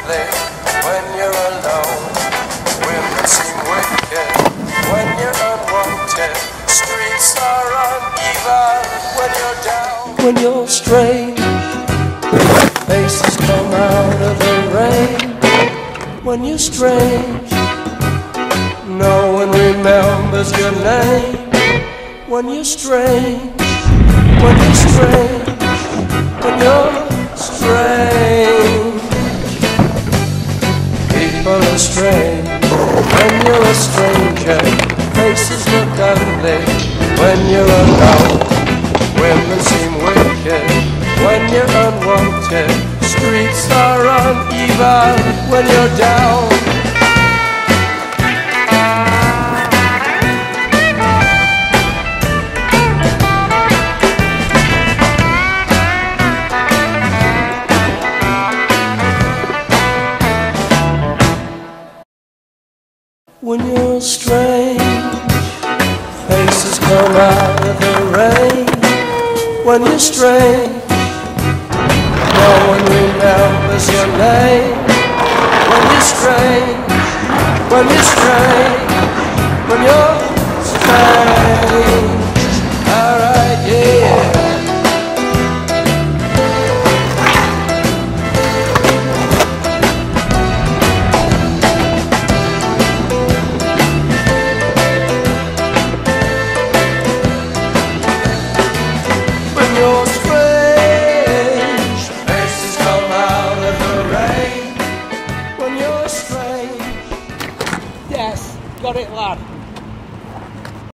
ugly when you're alone. Women seem wicked when you're unwanted. Streets are uneven when you're down. When you're strange, faces come out of the rain. When you're strange, no one remembers your name. When you're strange, when you're strange, when you're strange, people are strange. When you're a stranger, faces look ugly. When you're alone, women seem wicked. When you're unwanted, streets are uneven. When you're down, when you're strange, faces come out of the rain. When you're strange, no one remembers your name. When you're strange, when you're strange, when you're strange. Alright, yeah. When you're strange, faces come out of the rain. When you're strange. Yes, got it, lad.